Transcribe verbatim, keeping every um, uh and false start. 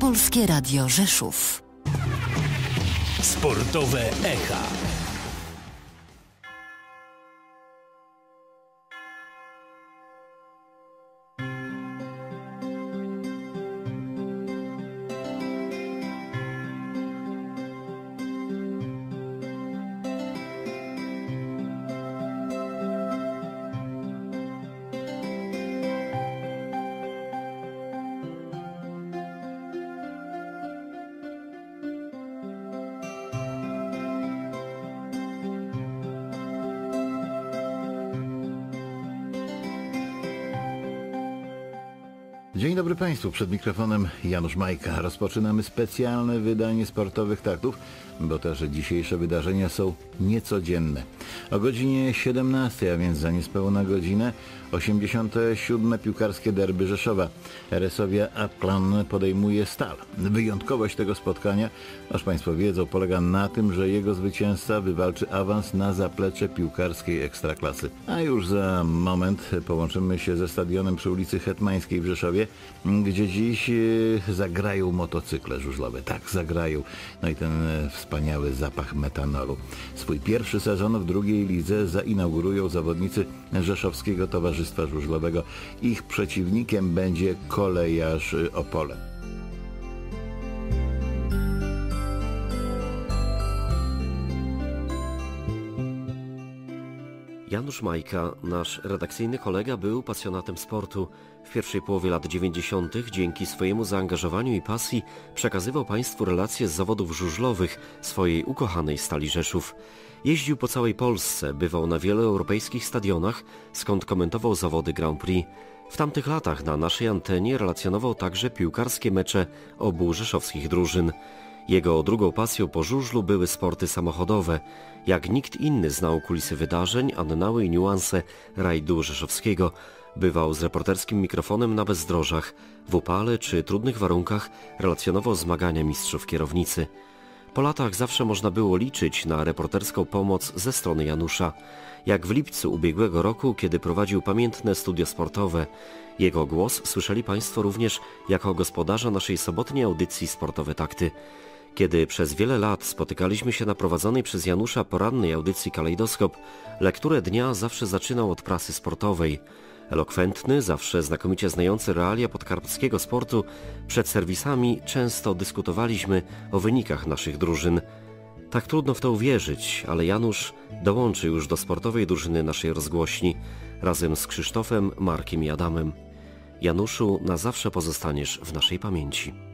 Polskie Radio Rzeszów. Sportowe echa. Dzień dobry Państwu, przed mikrofonem Janusz Majka. Rozpoczynamy specjalne wydanie Sportowych Taktów, bo też dzisiejsze wydarzenia są niecodzienne. O godzinie siedemnastej, a więc za niespełna godzinę, osiemdziesiąte siódme piłkarskie derby Rzeszowa. Eresowia Aklan podejmuje Stal. Wyjątkowość tego spotkania, aż Państwo wiedzą, polega na tym, że jego zwycięzca wywalczy awans na zaplecze piłkarskiej Ekstraklasy. A już za moment połączymy się ze stadionem przy ulicy Hetmańskiej w Rzeszowie, gdzie dziś zagrają motocykle żużlowe. Tak, zagrają. No i ten wspaniały zapach metanolu. Swój pierwszy sezon w drugiej lidze zainaugurują zawodnicy Rzeszowskiego Towarzystwa Żużlowego. Ich przeciwnikiem będzie Kolejarz Opole. Janusz Majka, nasz redakcyjny kolega, był pasjonatem sportu. W pierwszej połowie lat dziewięćdziesiątych dzięki swojemu zaangażowaniu i pasji przekazywał Państwu relacje z zawodów żużlowych swojej ukochanej Stali Rzeszów. Jeździł po całej Polsce, bywał na wielu europejskich stadionach, skąd komentował zawody Grand Prix. W tamtych latach na naszej antenie relacjonował także piłkarskie mecze obu rzeszowskich drużyn. Jego drugą pasją po żużlu były sporty samochodowe. Jak nikt inny znał kulisy wydarzeń, annały i niuanse rajdu rzeszowskiego. Bywał z reporterskim mikrofonem na bezdrożach. W upale czy trudnych warunkach relacjonował zmagania mistrzów kierownicy. Po latach zawsze można było liczyć na reporterską pomoc ze strony Janusza. Jak w lipcu ubiegłego roku, kiedy prowadził pamiętne studio sportowe. Jego głos słyszeli Państwo również jako gospodarza naszej sobotniej audycji Sportowe Takty. Kiedy przez wiele lat spotykaliśmy się na prowadzonej przez Janusza porannej audycji Kalejdoskop, lekturę dnia zawsze zaczynał od prasy sportowej. Elokwentny, zawsze znakomicie znający realia podkarpackiego sportu, przed serwisami często dyskutowaliśmy o wynikach naszych drużyn. Tak trudno w to uwierzyć, ale Janusz dołączy już do sportowej drużyny naszej rozgłośni, razem z Krzysztofem, Markiem i Adamem. Januszu, na zawsze pozostaniesz w naszej pamięci.